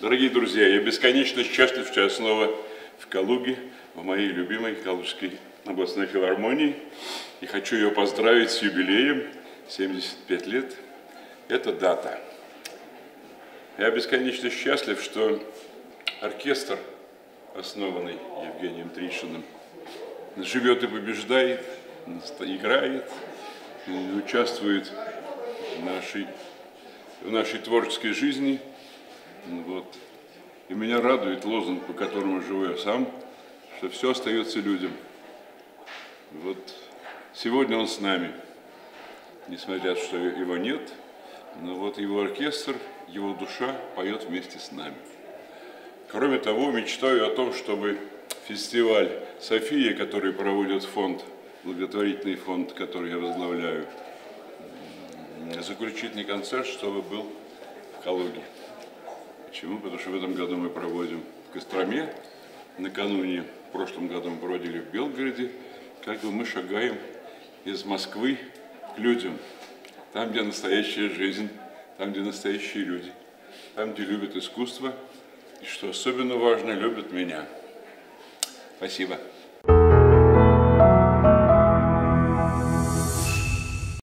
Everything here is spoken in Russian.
Дорогие друзья, я бесконечно счастлив, что я снова в Калуге, в моей любимой Калужской областной филармонии. И хочу ее поздравить с юбилеем, 75 лет. Это дата. Я бесконечно счастлив, что оркестр, основанный Евгением Тришиным, живет и побеждает, играет, участвует в нашей творческой жизни. Вот. И меня радует лозунг, по которому живу я сам, что все остается людям. Вот сегодня он с нами, несмотря на то, что его нет, но вот его оркестр, его душа поет вместе с нами. Кроме того, мечтаю о том, чтобы фестиваль «София», который проводит фонд, благотворительный фонд, который я возглавляю, заключительный концерт, чтобы был в Калуге. Почему? Потому что в этом году мы проводим в Костроме, накануне, в прошлом году мы проводили в Белгороде. Как бы мы шагаем из Москвы к людям, там, где настоящая жизнь, там, где настоящие люди, там, где любят искусство, и, что особенно важно, любят меня. Спасибо.